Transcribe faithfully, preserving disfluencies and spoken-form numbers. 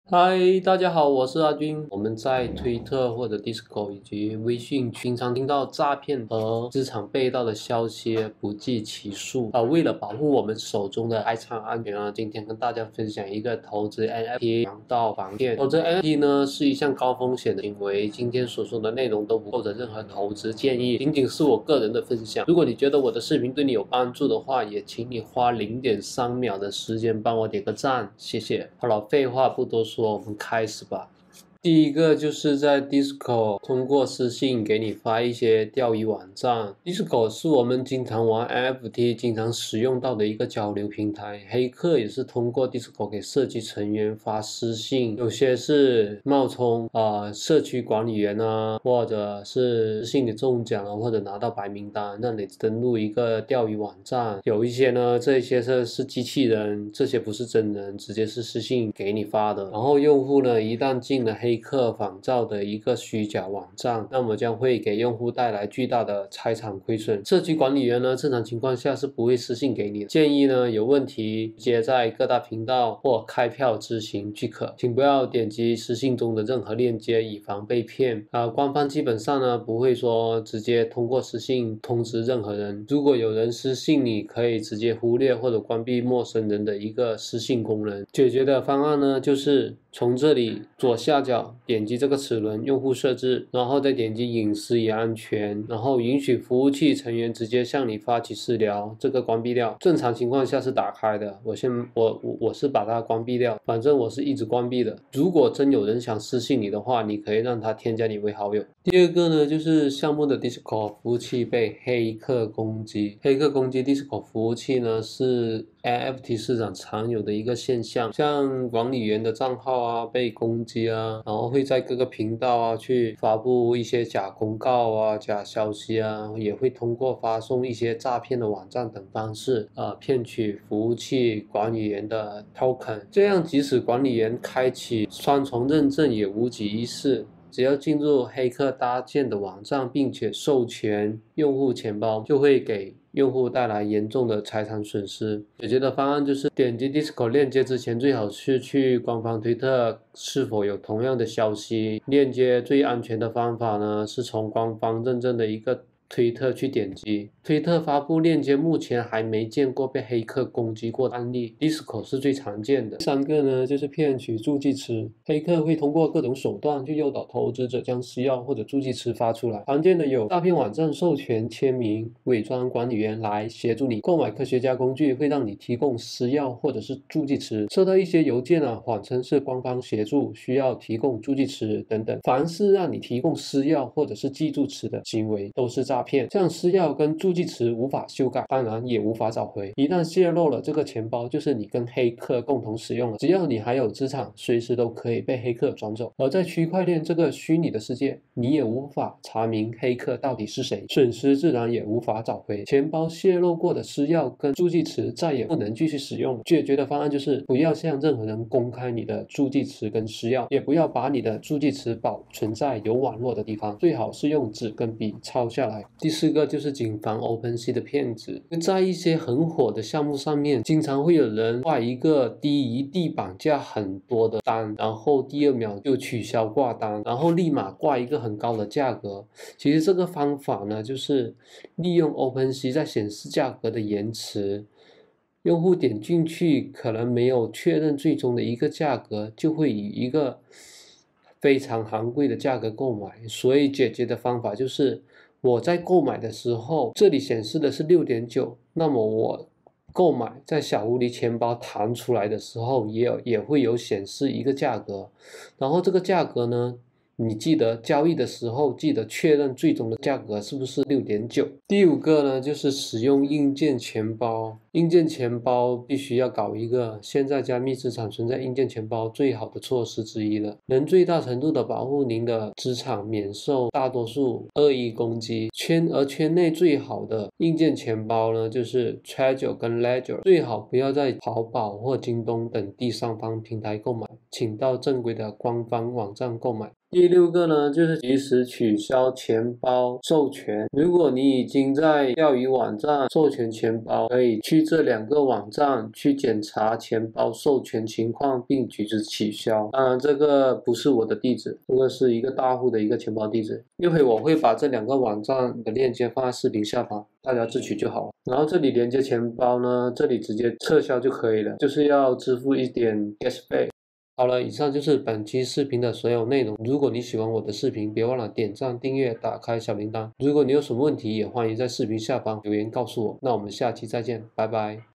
嗨，大家好，我是阿军。我们在推特或者 Discord 以及微信经常听到诈骗和资产被盗的消息不计其数啊。为了保护我们手中的财产安全啊，今天跟大家分享一个投资 N F T 防盗防骗。投资 N F T 呢是一项高风险的行为，今天所说的内容都不构成任何投资建议，仅仅是我个人的分享。如果你觉得我的视频对你有帮助的话，也请你花零点三秒的时间帮我点个赞，谢谢。好了，废话不多说。我们开始吧。第一个就是在 Discord 通过私信给你发一些钓鱼网站。Discord 是我们经常玩 N F T 经常使用到的一个交流平台，黑客也是通过 Discord 给社区成员发私信，有些是冒充啊、呃、社区管理员啊，或者是私信你中奖了，或者拿到白名单，让你登录一个钓鱼网站。有一些呢，这些是是机器人，这些不是真人，直接是私信给你发的。然后用户呢，一旦进了黑客仿造的一个虚假网站，那么将会给用户带来巨大的财产亏损。社区管理员呢，正常情况下是不会私信给你的，建议呢有问题直接在各大频道或开票咨询即可，请不要点击私信中的任何链接，以防被骗。啊，官方基本上呢不会说直接通过私信通知任何人，如果有人私信你，可以直接忽略或者关闭陌生人的一个私信功能。解决的方案呢就是从这里左下角点击这个齿轮用户设置，然后再点击隐私与安全，然后允许服务器成员直接向你发起私聊，这个关闭掉。正常情况下是打开的，我先我我我是把它关闭掉，反正我是一直关闭的。如果真有人想私信你的话，你可以让他添加你为好友。第二个呢，就是项目的 Discord 服务器被黑客攻击。黑客攻击 Discord 服务器呢，是 N F T 市场常有的一个现象，像管理员的账号啊被攻击啊，然后会在各个频道啊去发布一些假公告啊、假消息啊，也会通过发送一些诈骗的网站等方式啊、呃、骗取服务器管理员的 token， 这样即使管理员开启双重认证也无济于事。只要进入黑客搭建的网站，并且授权用户钱包，就会给用户带来严重的财产损失。解决的方案就是点击 Discord 链接之前，最好是去官方推特是否有同样的消息。链接最安全的方法呢，是从官方认证的一个推特去点击。推特发布链接目前还没见过被黑客攻击过的案例， Discord 是最常见的。第三个呢，就是骗取助记词。黑客会通过各种手段去诱导投资者将私钥或者助记词发出来，常见的有诈骗网站授权签名，伪装管理员来协助你购买科学家工具，会让你提供私钥或者是助记词。收到一些邮件啊，谎称是官方协助，需要提供助记词等等。凡是让你提供私钥或者是记住词的行为，都是诈骗。像私钥跟助记词无法修改，当然也无法找回。一旦泄露了，这个钱包就是你跟黑客共同使用了。只要你还有资产，随时都可以被黑客转走。而在区块链这个虚拟的世界，你也无法查明黑客到底是谁，损失自然也无法找回。钱包泄露过的私钥跟助记词再也不能继续使用了。解决的方案就是不要向任何人公开你的助记词跟私钥，也不要把你的助记词保存在有网络的地方，最好是用纸跟笔抄下来。第四个就是谨防 OpenSea 的骗子。在一些很火的项目上面，经常会有人挂一个低于地板价很多的单，然后第二秒就取消挂单，然后立马挂一个很高的价格。其实这个方法呢，就是利用 OpenSea 在显示价格的延迟，用户点进去可能没有确认最终的一个价格，就会以一个非常昂贵的价格购买。所以解决的方法就是我在购买的时候，这里显示的是 六点九， 那么我购买在小狐狸钱包弹出来的时候也有也会有显示一个价格，然后这个价格呢，你记得交易的时候记得确认最终的价格是不是 六点九。 第五个呢，就是使用硬件钱包。硬件钱包必须要搞一个，现在加密资产存在硬件钱包最好的措施之一了，能最大程度的保护您的资产免受大多数恶意攻击。圈而圈内最好的硬件钱包呢，就是 Trezor 跟 Ledger， 最好不要在淘宝或京东等第三方平台购买，请到正规的官方网站购买。 第六个呢，就是及时取消钱包授权。如果你已经在钓鱼网站授权钱包，可以去这两个网站去检查钱包授权情况，并举止取消。当然，这个不是我的地址，这个是一个大户的一个钱包地址。一会我会把这两个网站的链接放在视频下方，大家自取就好了。然后这里连接钱包呢，这里直接撤销就可以了，就是要支付一点 gas 费。好了，以上就是本期视频的所有内容。如果你喜欢我的视频，别忘了点赞、订阅、打开小铃铛。如果你有什么问题，也欢迎在视频下方留言告诉我。那我们下期再见，拜拜。